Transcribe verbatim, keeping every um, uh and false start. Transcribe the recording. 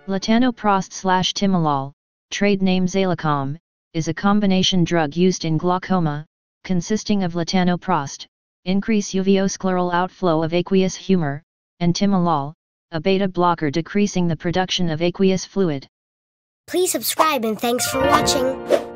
Latanoprost slash timolol, trade name Zalacom, is a combination drug used in glaucoma, consisting of latanoprost, increase uvoscleral outflow of aqueous humor, and timolol, a beta blocker decreasing the production of aqueous fluid. Please subscribe and thanks for watching.